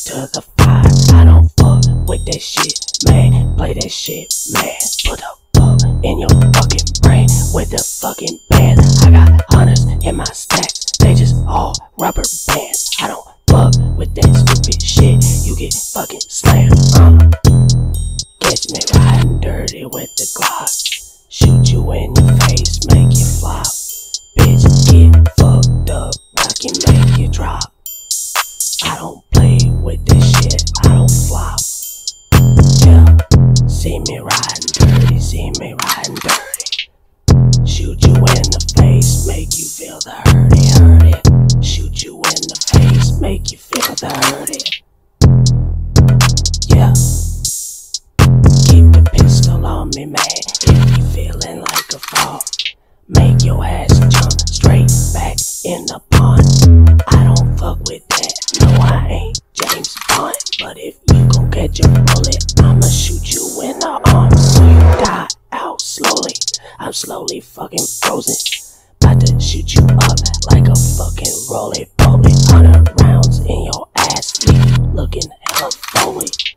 to the fire. I don't fuck with that shit, man. Play that shit, man. Put a bug in your fucking brain with the fucking band. I got hunters in my stacks, they just all rubber bands. I don't fuck with that stupid shit, you get fucking slammed. Catch me riding dirty with the Glock, shoot you in your face, make you flop. Bitch, get fucked up, I can make you drop. I don't play with this shit, I don't flop. Yeah, see me riding dirty, see me riding dirty. Shoot you in the face, make you feel the hurty. Shoot you in the face, make you feel the hurty. Yeah, keep the pistol on me, man, if you feeling like a fall. Make your ass jump straight back in the pond. I don't fuck with that, no I ain't James Bond. But if you gon' catch a bullet, I'ma shoot you in the arms so you die out slowly. I'm slowly fucking frozen, about to shoot you up like a fucking roly-poly. 100 rounds in your ass, leave you looking hella foley.